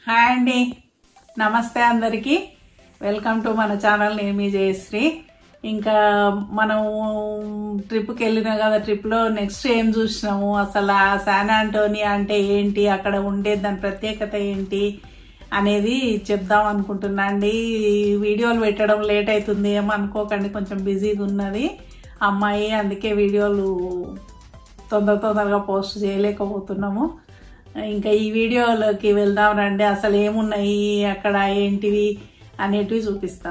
Hi అండి, నమస్తే అందరికీ. వెల్కమ్ టు మన ఛానల్. నేను మీ జయశ్రీ. ఇంకా మనం ట్రిప్కి వెళ్ళినాం కదా, ట్రిప్లో నెక్స్ట్ ఏం చూసినాము, అసలు ఆ శాన్ ఆంటోనియా అంటే ఏంటి, అక్కడ ఉండే దాని ప్రత్యేకత ఏంటి అనేది చెప్దాం అనుకుంటున్నా అండి. వీడియోలు పెట్టడం లేట్ అవుతుంది ఏమో అనుకోకండి, కొంచెం బిజీగా ఉన్నది అమ్మాయి, అందుకే వీడియోలు తొందరగా పోస్ట్ చేయలేకపోతున్నాము. ఇంకా ఈ వీడియోలోకి వెళ్దాం రండి. అసలు ఏమున్నాయి అక్కడ, ఏంటివి అనేటివి చూపిస్తా.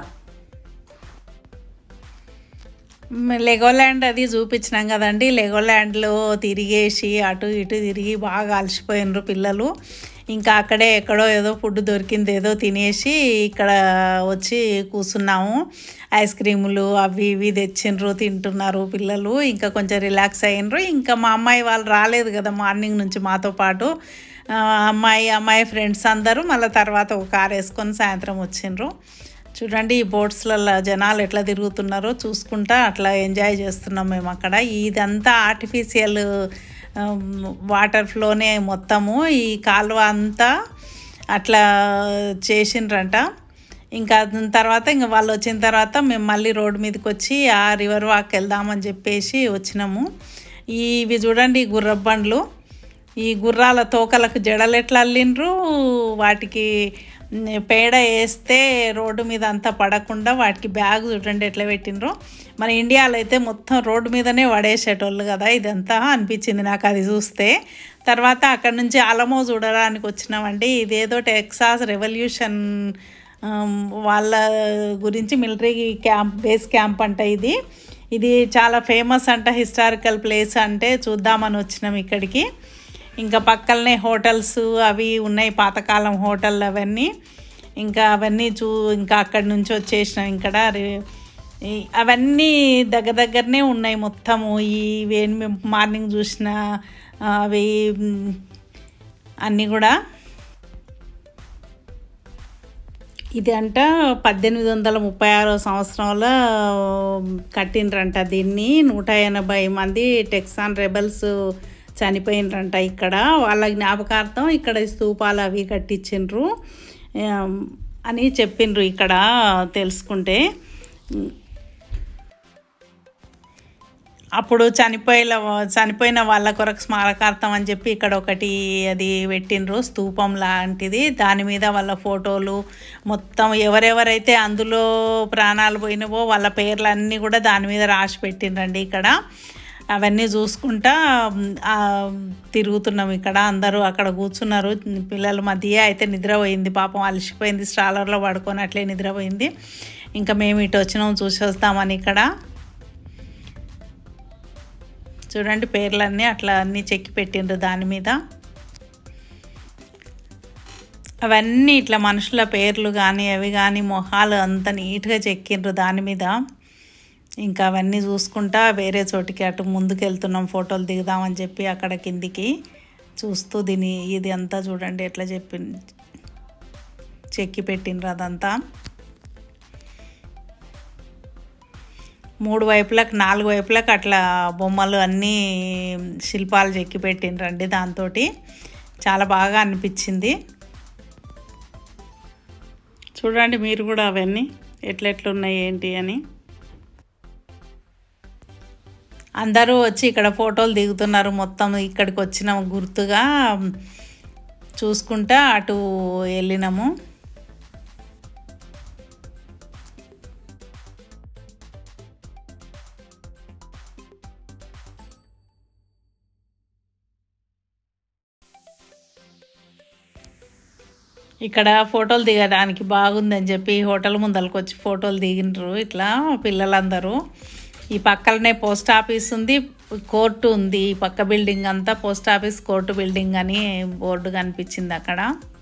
లెగోల్యాండ్ అది చూపించినాం కదండి. లెగోల్యాండ్లో తిరిగేసి అటు ఇటు తిరిగి బాగా అలసిపోయినరు పిల్లలు. ఇంకా అక్కడే ఎక్కడో ఏదో ఫుడ్ దొరికింది, ఏదో తినేసి ఇక్కడ వచ్చి కూర్చున్నాము. ఐస్ క్రీములు అవి ఇవి తెచ్చిండ్రు, తింటున్నారు పిల్లలు. ఇంకా కొంచెం రిలాక్స్ అయినరు. ఇంకా మా అమ్మాయి వాళ్ళు రాలేదు కదా మార్నింగ్ నుంచి మాతో పాటు. అమ్మాయి ఫ్రెండ్స్ అందరూ మళ్ళీ తర్వాత ఒక కార్ వేసుకొని సాయంత్రం వచ్చిండ్రు. చూడండి ఈ బోట్స్లలో జనాలు ఎట్లా తిరుగుతున్నారో చూసుకుంటా అట్లా ఎంజాయ్ చేస్తున్నాం మేము అక్కడ. ఇదంతా ఆర్టిఫిషియల్ వాటర్ ఫ్లోనే మొత్తము, ఈ కాలువ అంతా అట్లా చేసిండ్రంట. ఇంకా తర్వాత వాళ్ళు వచ్చిన తర్వాత మేము మళ్ళీ రోడ్డు మీదకి వచ్చి ఆ రివర్ వాక్ వెళ్దామని చెప్పేసి వచ్చినాము. ఇవి చూడండి గుర్రపు బండ్లు, ఈ గుర్రాల తోకలకు జడలు ఎట్లా అల్లిండ్రు, వాటికి పేడ వేస్తే రోడ్డు మీద అంతా పడకుండా వాటికి బ్యాగ్ చూడండి ఎట్లా పెట్టినరు. మన ఇండియాలో అయితే మొత్తం రోడ్డు మీదనే పడేసేటోళ్ళు కదా, ఇదంతా అనిపించింది నాకు అది చూస్తే. తర్వాత అక్కడ నుంచి అలమో చూడడానికి వచ్చినామండి. ఇదేదో టెక్సాస్ రెవల్యూషన్ వాళ్ళ గురించి మిలిటరీ బేస్ క్యాంప్ అంట ఇది చాలా ఫేమస్ అంట, హిస్టారికల్ ప్లేస్ అంటే చూద్దామని వచ్చినాం ఇక్కడికి. ఇంకా పక్కనే హోటల్స్ అవి ఉన్నాయి, పాతకాలం హోటల్ అవన్నీ. ఇంకా అవన్నీ ఇంకా అక్కడి నుంచి వచ్చేసినాం. ఇక్కడ అవన్నీ దగ్గరనే ఉన్నాయి మొత్తము. ఇవి మేము మార్నింగ్ చూసిన అవి అన్నీ కూడా. ఇది అంట 1836 సంవత్సరంలో కట్టినరంట దీన్ని. 180 మంది టెక్సాన్ రెబల్స్ చనిపోయినరంట ఇక్కడ. వాళ్ళ జ్ఞాపకార్థం ఇక్కడ స్తూపాలు అవి కట్టించిండ్రు అని చెప్పిండ్రు ఇక్కడ తెలుసుకుంటే. అప్పుడు చనిపోయిన వాళ్ళ కొరకు స్మారకార్థం అని చెప్పి ఇక్కడ ఒకటి అది పెట్టిండ్రు, స్తూపం లాంటిది. దాని మీద వాళ్ళ ఫోటోలు మొత్తం ఎవరెవరైతే అందులో ప్రాణాలు పోయినవో వాళ్ళ పేర్లన్నీ కూడా దాని మీద రాసి పెట్టిండ్రండి ఇక్కడ. అవన్నీ చూసుకుంటా తిరుగుతున్నాం ఇక్కడ. అందరూ అక్కడ కూర్చున్నారు. పిల్లల మధ్య అయితే నిద్రపోయింది పాపం, అలసిపోయింది, స్ట్రాలర్లో పడుకొని అట్లే నిద్రపోయింది. ఇంకా మేము ఇటు వచ్చినాం చూసి వస్తామని. ఇక్కడ చూడండి పేర్లన్నీ అట్లా అన్నీ చెక్కి పెట్టిండ్రు దాని మీద. అవన్నీ ఇట్లా మనుషుల పేర్లు కానీ అవి కానీ మొహాలు అంత నీట్గా చెక్కిండ్రు దాని మీద. ఇంకా అవన్నీ చూసుకుంటా వేరే చోటికి అటు ముందుకు వెళ్తున్నాం, ఫోటోలు దిగుదామని చెప్పి అక్కడ కిందికి చూస్తూ ఇది అంతా చూడండి ఎట్లా చెక్కి పెట్టిండ్రు అదంతా. 3 వైపులకు 4 వైపులకు అట్లా బొమ్మలు అన్నీ శిల్పాలు చెక్కి పెట్టిండ్రండి. దాంతో చాలా బాగా అనిపించింది. చూడండి మీరు కూడా అవన్నీ ఎట్లెట్లున్నాయి ఏంటి అని. అందరూ వచ్చి ఇక్కడ ఫోటోలు దిగుతున్నారు. మొత్తం ఇక్కడికి వచ్చిన గుర్తుగా చూసుకుంటా అటు వెళ్ళినాము. ఇక్కడ ఫోటోలు దిగడానికి బాగుందని చెప్పి హోటల్ ముందరకు వచ్చి ఫోటోలు దిగినరు ఇట్లా పిల్లలందరూ. ఈ పక్కనే పోస్ట్ ఆఫీస్ ఉంది, కోర్టు ఉంది. ఈ పక్క బిల్డింగ్ అంతా పోస్ట్ ఆఫీస్ కోర్టు బిల్డింగ్ అని బోర్డు కనిపించింది అక్కడ.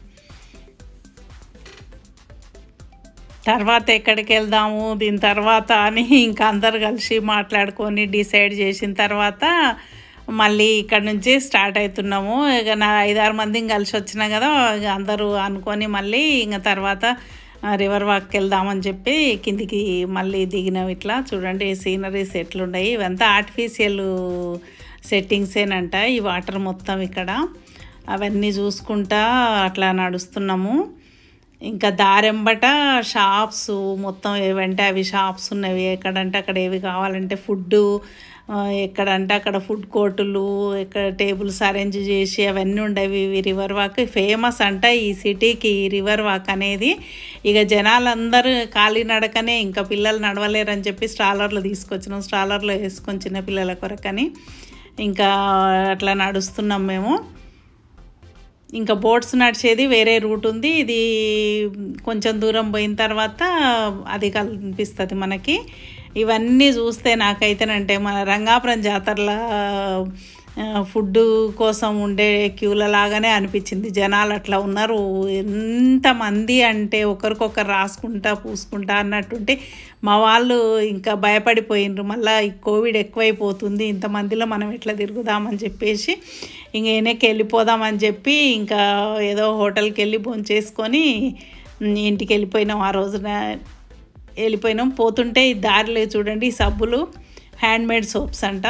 తర్వాత ఎక్కడికి వెళ్దాము దీని తర్వాత అని ఇంకా అందరు కలిసి మాట్లాడుకొని డిసైడ్ చేసిన తర్వాత మళ్ళీ ఇక్కడ నుంచి స్టార్ట్ అవుతున్నాము. ఇక నా 5-6 మందిని కలిసి వచ్చినా కదా, అందరూ అనుకొని మళ్ళీ ఇంకా తర్వాత రివర్ వాక్కి వెళ్దామని చెప్పి కిందికి మళ్ళీ దిగినాం. ఇట్లా చూడండి సీనరీస్ ఎట్లున్నాయి. ఇవంతా ఆర్టిఫిషియల్ సెట్టింగ్సేనంట ఈ వాటర్ మొత్తం ఇక్కడ. అవన్నీ చూసుకుంటా అట్లా నడుస్తున్నాము. ఇంకా దారెంబట షాప్స్ మొత్తం ఏవంటే అవి షాప్స్ ఉన్నవి, ఎక్కడంటే అక్కడ ఏవి కావాలంటే ఫుడ్డు, ఎక్కడంటే అక్కడ ఫుడ్ కోర్టులు, ఇక్కడ టేబుల్స్ అరేంజ్ చేసి అవన్నీ ఉండేవి. రివర్ వాక్ ఫేమస్ అంట ఈ సిటీకి, ఈ రివర్ వాక్ అనేది. ఇక జనాలందరూ కాలినడకనే, ఇంకా పిల్లలు నడవలేరని చెప్పి స్ట్రాలర్లు తీసుకొచ్చినాం, స్ట్రాలర్లో వేసుకొని చిన్నపిల్లల కొరకని ఇంకా అట్లా నడుస్తున్నాం మేము. ఇంకా బోట్స్ నడిచేది వేరే రూట్ ఉంది, ఇది కొంచెం దూరం పోయిన తర్వాత అది కనిపిస్తుంది మనకి. ఇవన్నీ చూస్తే నాకైతేనంటే మన రంగాపురం జాతరలో ఫుడ్ కోసం ఉండే క్యూల లాగానే అనిపించింది. జనాలు అట్లా ఉన్నారు, ఎంతమంది అంటే ఒకరికొకరు రాసుకుంటా పూసుకుంటా అన్నట్టుంటే మా వాళ్ళు ఇంకా భయపడిపోయినరు. మళ్ళీ ఈ కోవిడ్ ఎక్కువైపోతుంది, ఇంతమందిలో మనం ఎట్లా తిరుగుదామని చెప్పేసి ఇంక వెనక్కి వెళ్ళిపోదామని చెప్పి ఇంకా ఏదో హోటల్కి వెళ్ళి భోంచేసుకొని ఇంటికి వెళ్ళిపోయినాం. ఆ రోజున వెళ్ళిపోయినాం. పోతుంటే ఈ దారిలో చూడండి ఈ సబ్బులు హ్యాండ్మేడ్ సోప్స్ అంట.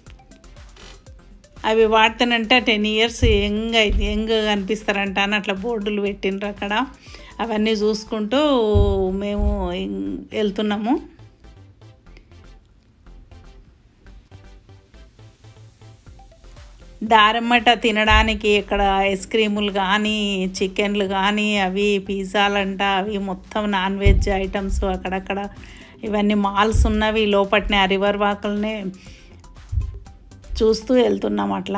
అవి వాడితేనంటే 10 years యంగ్ కనిపిస్తారంట అని అట్లా బోర్డులు పెట్టిండ్రు అక్కడ. అవన్నీ చూసుకుంటూ మేము వెళ్తున్నాము. దారమ్మట తినడానికి ఇక్కడ ఐస్ క్రీములు కానీ, చికెన్లు కానీ, అవి పిజ్జాలంట, అవి మొత్తం నాన్ వెజ్ ఐటమ్స్ అక్కడక్కడ ఇవన్నీ మాల్స్ ఉన్నవి. లోపట్నే ఆ రివర్ వాకుల్నే చూస్తూ వెళ్తున్నాం. అట్లా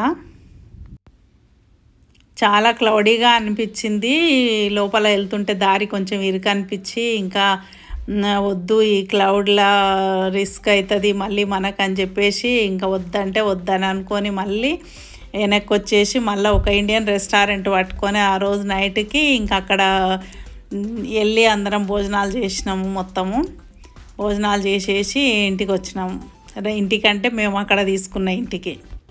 చాలా క్లౌడీగా అనిపించింది. లోపల వెళ్తుంటే దారి కొంచెం ఇరుకు అనిపించి ఇంకా వద్దు ఈ క్లౌడ్లా రిస్క్ అవుతుంది మళ్ళీ మనకని చెప్పేసి ఇంకా వద్దంటే వద్దని అనుకొని మళ్ళీ వెనక్కి వచ్చేసి మళ్ళీ ఒక ఇండియన్ రెస్టారెంట్ పట్టుకొని ఆ రోజు నైట్కి ఇంకా అక్కడ వెళ్ళి అందరం భోజనాలు చేసినాము. మొత్తము భోజనాలు చేసేసి ఇంటికి వచ్చినాము. ఇంటికంటే మేము అక్కడ తీసుకున్న ఇంటికి.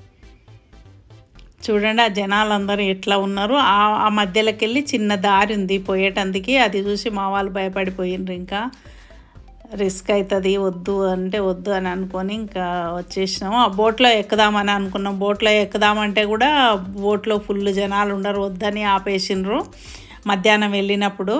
చూడండి ఆ జనాలందరూ ఎట్లా ఉన్నారు. ఆ మధ్యలోకి వెళ్ళి చిన్న దారి ఉంది పోయేటందుకు, అది చూసి మా వాళ్ళు భయపడిపోయినారు. ఇంకా రిస్క్ అవుతుంది వద్దు అంటే వద్దు అని అనుకొని ఇంకా వచ్చేసినాము. ఆ బోట్లో ఎక్కుదామని అనుకున్నాం. బోట్లో ఎక్కుదామంటే కూడా బోట్లో ఫుల్ జనాలు ఉండరు, వద్దని ఆపేసినారు మధ్యాహ్నం వెళ్ళినప్పుడు.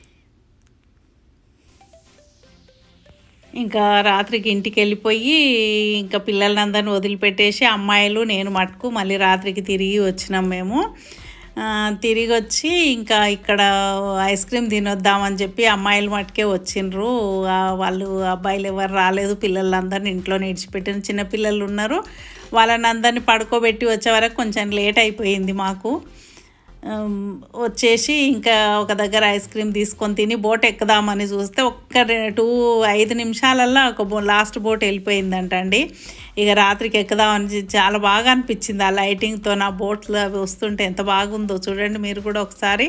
ఇంకా రాత్రికి ఇంటికి వెళ్ళిపోయి ఇంకా పిల్లలందరినీ వదిలిపెట్టేసి అమ్మాయిలు నేను మటుకు మళ్ళీ రాత్రికి తిరిగి వచ్చినాం మేము. తిరిగి వచ్చి ఇంకా ఇక్కడ ఐస్ క్రీమ్ తినొద్దామని చెప్పి అమ్మాయిలు మటుకే వచ్చిండ్రు. వాళ్ళు అబ్బాయిలు ఎవరు రాలేదు. పిల్లలందరినీ ఇంట్లోనే విడిచిపెట్టిన, చిన్నపిల్లలు ఉన్నారు. వాళ్ళని అందరినీ పడుకోబెట్టి వచ్చే వరకు కొంచెం లేట్ అయిపోయింది మాకు. వచ్చేసి ఇంకా ఒక దగ్గర ఐస్ క్రీమ్ తీసుకొని తిని బోట్ ఎక్కుదామని చూస్తే 5 నిమిషాలల్లో ఒక లాస్ట్ బోట్ వెళ్ళిపోయిందంట అండి. ఇక రాత్రికి ఎక్కుదామని చాలా బాగా అనిపించింది ఆ లైటింగ్తో. నా బోట్లు అవి వస్తుంటే ఎంత బాగుందో చూడండి మీరు కూడా ఒకసారి.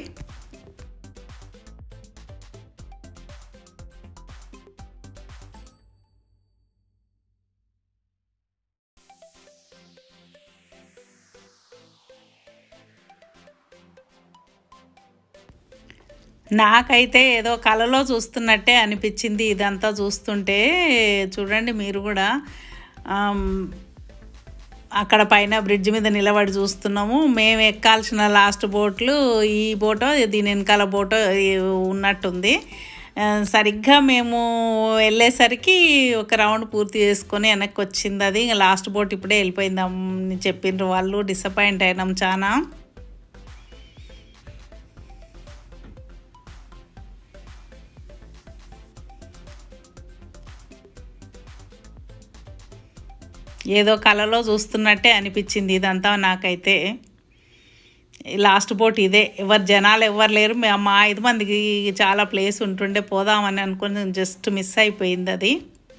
నాకైతే ఏదో కలలో చూస్తున్నట్టే అనిపించింది ఇదంతా చూస్తుంటే. చూడండి మీరు కూడా అక్కడ పైన బ్రిడ్జ్ మీద నిలబడి చూస్తున్నాము. మేము ఎక్కాల్సిన లాస్ట్ బోట్లు ఈ బోటో దీని వెనకాల బోటో ఉన్నట్టుంది. సరిగ్గా మేము వెళ్ళేసరికి ఒక రౌండ్ పూర్తి చేసుకొని వెనక్కి వచ్చింది అది. ఇంకా లాస్ట్ బోట్ ఇప్పుడే వెళ్ళిపోయిందని చెప్పిండ్రు వాళ్ళు. డిసప్పాయింట్ అయినాం చాలా. ఏదో కలలో చూస్తున్నట్టే అనిపించింది ఇదంతా నాకైతే. లాస్ట్ బోట్ ఇదే. జనాలు ఎవరు లేరు. మా 5 మందికి చాలా ప్లేస్ ఉంటుండే పోదామని అనుకుని జస్ట్ మిస్ అయిపోయింది అది.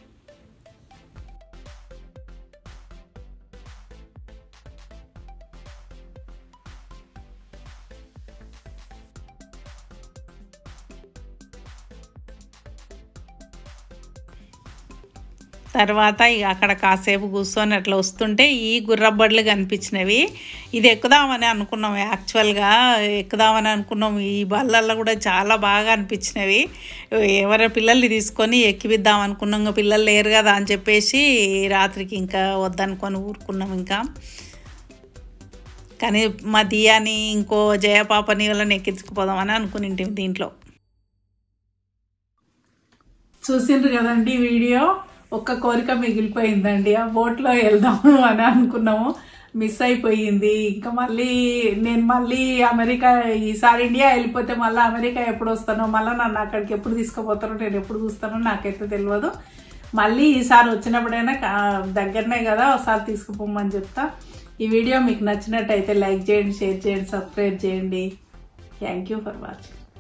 తర్వాత ఇక అక్కడ కాసేపు కూర్చొని అట్లా వస్తుంటే ఈ గుర్రబడ్లు కనిపించినవి. ఇది ఎక్కుదామని అనుకున్నాం, యాక్చువల్గా ఎక్కుదామని అనుకున్నాం. ఈ బళ్ళల్లో కూడా చాలా బాగా అనిపించినవి. ఎవరి పిల్లల్ని తీసుకొని ఎక్కిపిద్దాం అనుకున్నాం. ఇంకా పిల్లలు లేరు కదా అని చెప్పేసి రాత్రికి ఇంకా వద్దనుకొని ఊరుకున్నాం. ఇంకా కానీ మా దియాని ఇంకో జయపాపని వాళ్ళని ఎక్కించుకుపోదామని అనుకుని దీంట్లో. చూసిండ్రు కదండి వీడియో. ఒక్క కోరిక మిగిలిపోయిందండి, ఆ బోట్లో వెళ్దాము అని అనుకున్నాము, మిస్ అయిపోయింది. ఇంకా నేను మళ్ళీ అమెరికా, ఈసారి ఇండియా వెళ్ళిపోతే మళ్ళీ అమెరికా ఎప్పుడు వస్తానో, మళ్ళీ నన్ను అక్కడికి ఎప్పుడు తీసుకుపోతానో, నేను ఎప్పుడు చూస్తానో నాకైతే తెలియదు. మళ్ళీ ఈసారి వచ్చినప్పుడైనా దగ్గరనే కదా, ఒకసారి తీసుకుపోమని చెప్తా. ఈ వీడియో మీకు నచ్చినట్టయితే లైక్ చేయండి, షేర్ చేయండి, సబ్స్క్రైబ్ చేయండి. Thank you for watching.